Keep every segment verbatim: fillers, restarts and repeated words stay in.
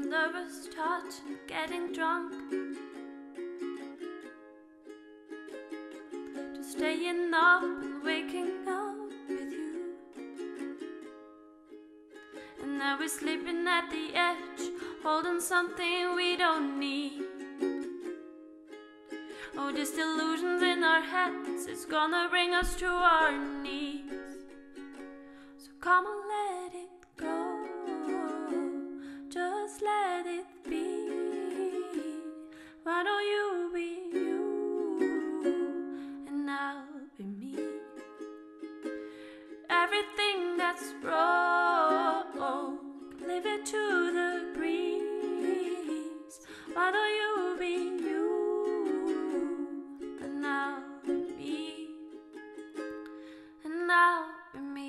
nervous touch and getting drunk, to staying up and waking up with you. And now we're sleeping at the edge, holding something we don't need. Oh, just illusions in our heads, it's gonna bring us to our knees. So come on, let it go, just let it be. Why don't you be you, and I'll be me. Everything that's broke, leave it to the breeze. Why don't you be you, and I'll be me, and I'll be me.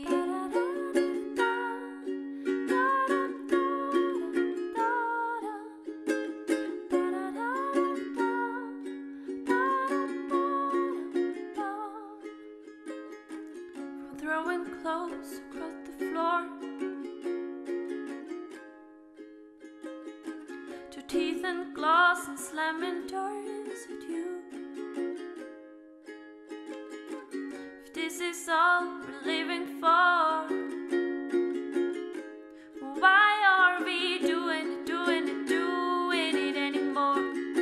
From throwing clothes across the floor to teeth and gloss and slamming doors at you. If this is all we're living for, why are we doing it, doing it, doing it anymore?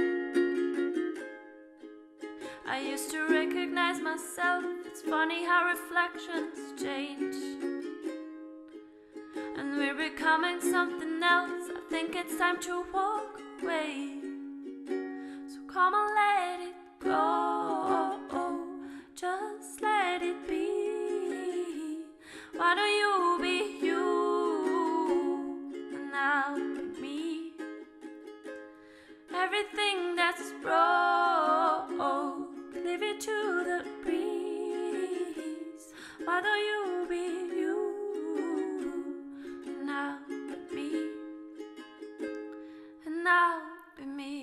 I used to recognize myself. It's funny how reflections change, and we're becoming something else. I think it's time to walk away. So come on, let it go, just let it be. Why don't you be you, and I'll be me. Everything that's broke, leave it to the breeze. Why don't you be you, and I'll be me, and I'll be me.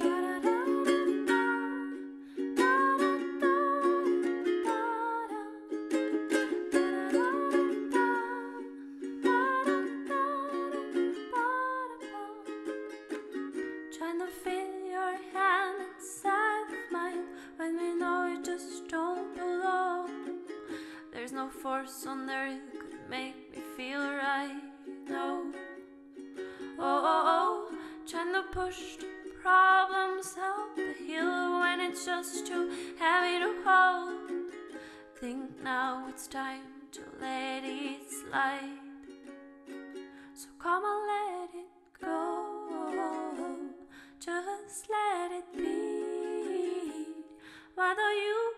Trying to feel your hand inside of mine when we know we just don't belong. There's no force on earth could make me feel right, no. Oh, oh, oh, trying to push the problems up the hill when it's just too heavy to hold. Think now it's time to let it slide. So come on, let it go, just let it be. Why don't you